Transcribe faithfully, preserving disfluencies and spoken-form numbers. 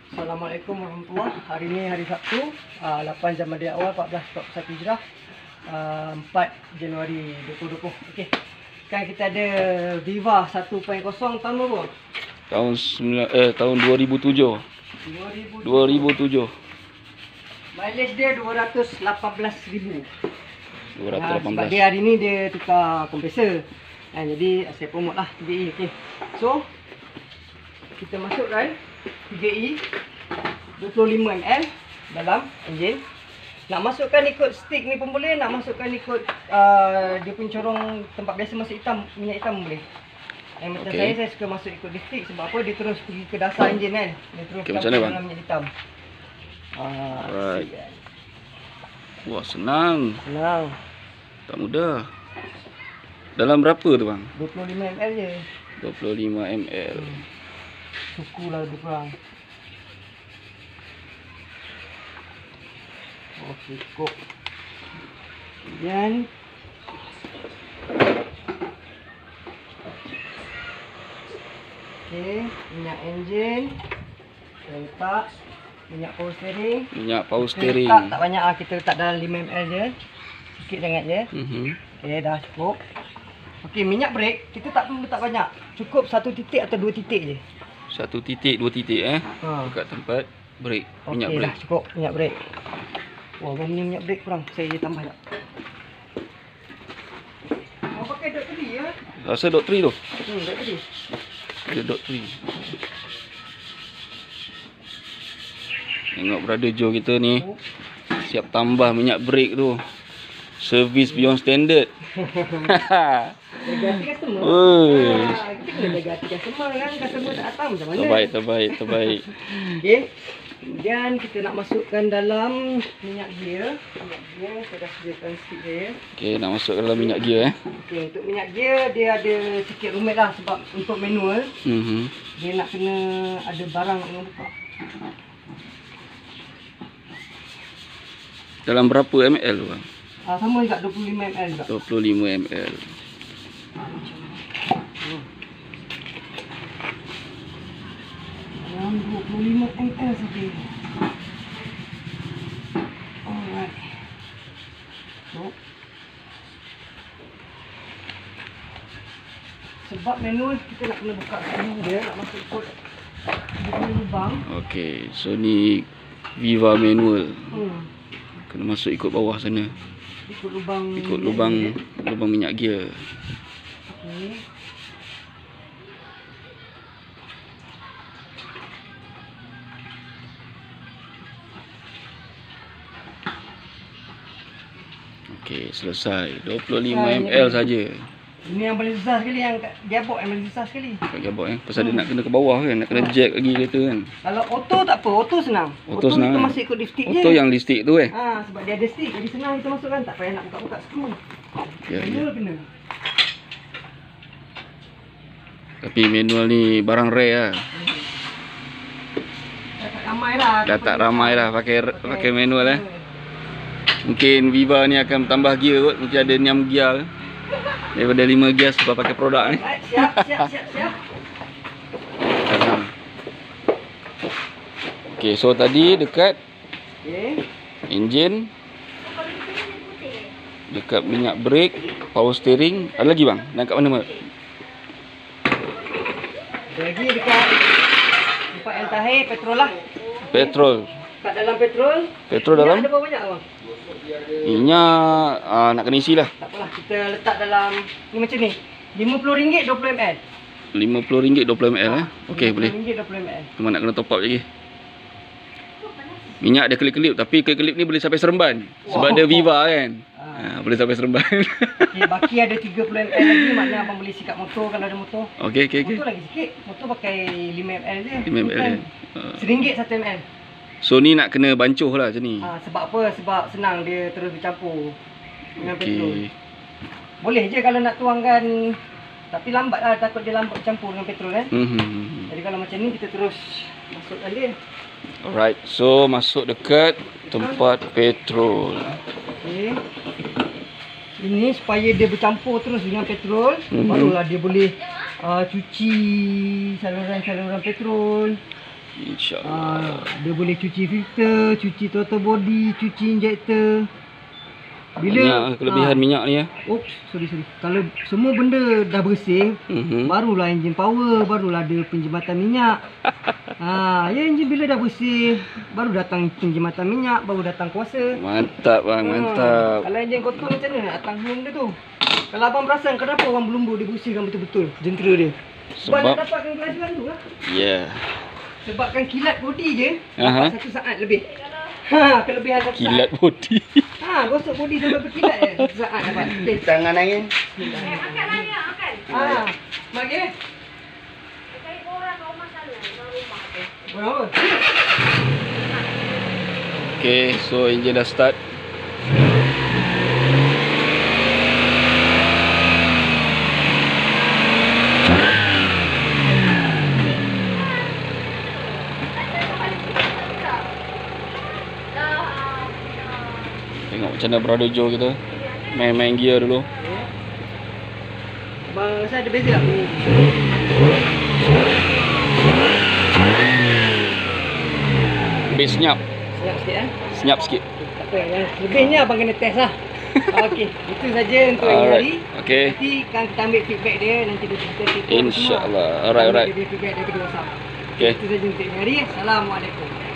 Assalamualaikum warahmatullahi wabarakatuh. Hari ni hari Sabtu, uh, lapan Jamadil Awal empat belas empat puluh satu Hijrah, uh, empat Januari dua ribu dua puluh. Okey. Sekarang kita ada Viva satu titik kosong tahun berapa? Tahun sembilan eh tahun dua ribu tujuh. dua ribu tujuh. Mileage dia dua ratus lapan belas ribu. dua ratus lapan belas. Sebab dia hari ni dia tukar kompresor. Ha, jadi saya promote lah tiga E. Okey. So kita masukkan tiga E dua puluh lima mililiter dalam enjin. Nak masukkan ikut stick ni pun boleh, nak masukkan ikut uh, dia pun corong tempat biasa masuk hitam, minyak hitam pun boleh. Eh, macam okay. saya, saya suka masuk ikut di stick sebab apa, dia terus pergi ke dasar enjin kan. Dia terus okay, campur dalam minyak hitam. Ah, right. Kan. Wah, senang. Senang. Tak mudah. Dalam berapa tu bang? dua puluh lima mililiter je. dua puluh lima mililiter. Hmm. Suku lah lebih kurang. Oh, cukup. Kemudian okey, minyak enjin kita letak, minyak power steering. Minyak power kita steering. Letak, tak banyak lah, kita letak dalam lima mililiter je. Sikit sangat je. Mhm. Okey, dah cukup. Okey, minyak brake kita tak perlu letak banyak. Cukup satu titik atau dua titik je. Satu titik, dua titik eh. Ha. Dekat tempat brake, minyak Okey brake. dah cukup minyak brake. Wah, bang ni minyak brake kurang. Saya tambah tak. Mau pakai dot three ya? Rasa dot three tu. Hmm, dot three. Ada dot three. Tengok brother Joe kita ni. Oh. Siap tambah minyak brake tu. Service beyond standard. Jaga hati customer. Oi. Ah, kita kena jaga hati customer kan. Customer tak datang macam mana? Terbaik, terbaik, terbaik. Okey. Kemudian kita nak masukkan dalam minyak gear. Minyak gear saya dah sediakan stick saya. Okey, nak masuk ke dalam minyak gear eh. Okey, untuk minyak gear dia ada sikit rumit lah sebab untuk manual Mhm. dia nak kena ada barang yang buka. Dalam berapa ml tu bang? Ah, sama juga dua puluh lima mililiter juga. dua puluh lima mililiter. Hmm. Dalam dua puluh lima mililiter saja. Alright. So, sebab manual kita nak kena buka sini dia, nak masuk kod dia punya lubang. Okey, so ni Viva manual. Hmm. Kena masuk ikut bawah sana. Ikut lubang. Ikut lubang lubang minyak gear. Okey. Okey, selesai. dua puluh lima mililiter saja. Ini yang paling susah sekali, yang kat gearbox yang paling susah sekali. Kat gearbox eh. Pasal dia nak kena ke bawah kan, nak kena jack lagi kereta kan. Kalau auto tak apa, auto senang. Auto senang. Kita Kan? masuk ikut lipstick je. Auto yang lipstick tu eh. Ha, sebab dia ada stick, jadi senang kita masukkan, tak payah nak buka-buka skru. Ya, Manual ya. kena. Tapi manual ni barang rare lah. Dah tak ramai lah. Dah tak ramai lah pakai pakai manual eh. Mungkin Viva ni akan tambah gear kot, mungkin ada enam gear daripada lima gear sebab pakai produk ni. Right, siap, siap, siap, siap. Okey, so tadi dekat Okey. enjin, dekat minyak brake, power steering, ada lagi bang? Dan kat mana mak? Ada lagi dekat tempat yang terakhir, petrol lah. Petrol. Kat dalam petrol. Petrol Minyak dalam? ada berapa banyak bang? Minyak aa, nak kena isi lah. Tak apalah, kita letak dalam ni macam ni. lima puluh ringgit dua puluh mililiter. lima puluh ringgit dua puluh mililiter eh. Okey, boleh. lima puluh ringgit dua puluh mililiter. Cuma nak kena top up lagi. Minyak dia kelip-kelip, tapi kelip-kelip ni boleh sampai Seremban. Sebab Wow. dia Viva kan. Ha. Ha, boleh sampai Seremban. Okey, baki ada tiga puluh mililiter lagi, maknanya abang boleh sikat motor kalau ada motor. Okey, okey, okey. Motor lagi sikit. Motor pakai lima mililiter je. lima mililiter. Bukan seringgit satu mililiter. So ni nak kena bancuh lah macam ni. Ha, sebab apa? Sebab senang dia terus bercampur dengan petrol. Okey. Boleh je kalau nak tuangkan, tapi lambat lah, takut dia lambat bercampur dengan petrol kan. Mhm. Jadi kalau macam ni kita terus masukkan dia. Alright, so masuk dekat tempat petrol. Okey. Ini supaya dia bercampur terus dengan petrol, Mhm. barulah dia boleh uh, cuci saluran-saluran petrol. InsyaAllah. Ah, dia boleh cuci filter, cuci throttle body, cuci injector. Bila Minyak, kelebihan ah, minyak ni ya. Oops, sorry sorry. Kalau semua benda dah bersih, Mhm. barulah enjin power, barulah ada penjematan minyak. Ha, ya enjin bila dah bersih, baru datang penjematan minyak, baru datang kuasa. Mantap bang, Ha, mantap. Kalau enjin kotor macam mana nak datang home dia tu? Kalau abang perasan kenapa orang berlumbu dia bersihkan betul-betul jentera dia? Sebab Sebab nak dapatkan kelajuan tu lah. ya. Sebabkan kilat body je Aha. dapat satu saat lebih. Ha, kelebihan satu Kilat saat. body. Ha, gosok body sampai berkilat je satu saat dapat. Okay. Tangan angin. Makan lah ya, makan. Ha, mari eh. Cari orang kat rumah selalu, orang rumah. Berapa? Okay, so enjin dah start. Tengok macam mana Brother Joe kita main-main gear dulu. Abang rasa ada beza tak? Bass senyap. Siap sikit eh. Senyap sikit. Tak apa, yang lebihnya abang kena test lah. Okey, itu saja untuk hari Alright. hari. Okay. Nanti kan kita ambil feedback dia, nanti dia kita kita InsyaAllah. Alright, alright. Dia feedback daripada WhatsApp. Okay. Itu saja untuk hari hari. Assalamualaikum.